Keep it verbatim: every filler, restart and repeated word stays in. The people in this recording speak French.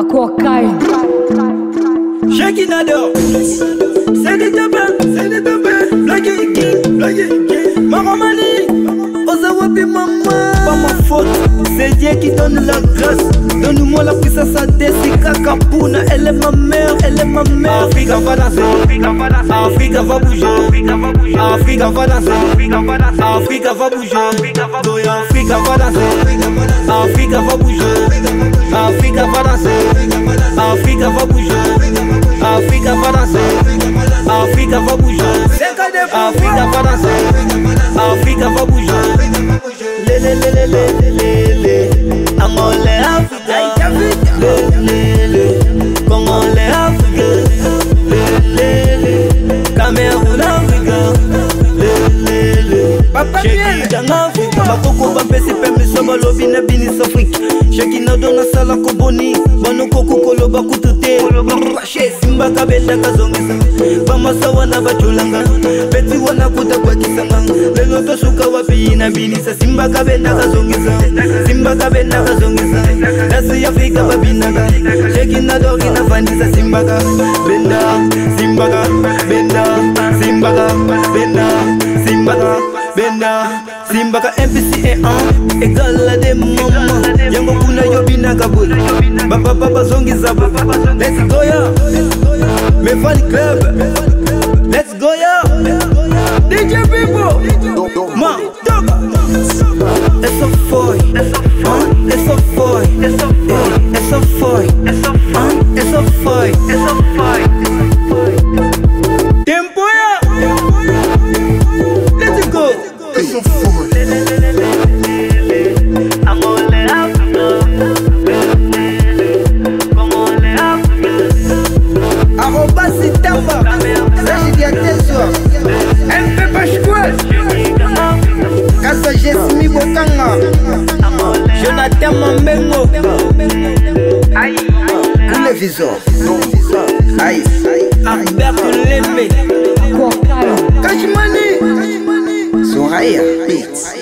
Akokai Jackie Nado c'est des tapins, c'est des tapins. Blaguez qui, blaguez qui. Maman Mani, Ozawapi maman. Pas ma faute, c'est Dieu qui donne la grâce. Donne-moi la puissance à Dessika Kapuna. Elle est ma mère, elle est ma mère. Africa va danser, Africa va bouger, Africa va danser, Africa va bouger, Africa va danser, Africa va bouger, Africa va danser, Africa va bouger, Africa va danser, Africa va bouger, Africa va danser, Africa va bouger. Le le le le le le le, Angolais Africa, le le le, Congolais Africa, le le le, Cameroun Africa, le le le, Papa Miel, Africa, Bakoko Bapesi Pembe Soba Lobi na Bini Safrik, Shekina Dona Sala Koboni, Bano Koko Koloba Kutute, She Simba Kabenda Kazongisa, Bamasa wana Bachulanga, Beti wana Kuta kwa Kisanga, Lelo Tosuka Wapi na Bini Sa Simba Kabenda Kazongisa, Simba Kabenda Kazongisa, Nasi Afrika Babinaga, Shekina Dogi na Vanisa Simbaga, Benda, Simbaga, Benda, Simbaga, Benda, Simbaga, Benda, Simbaga M P C et un, égal à des mamans, Yango Kuna Yobina Kabul, Baba Baba Zongi Zaba, let's go ya, me fan club, let's go ya, D J people, ma, dog, it's so foy, it's so foy, it's so foy, it's so foy, it's so foy, it's so foy, it's so foy, tempo ya, let's go, it's so foy. M P Pasquale Kassa Jesmi Bokanga Jonathan Mambengo Aïe Koule Visor Aïe Albert Lembe Akokai Kachimani Soraya Beats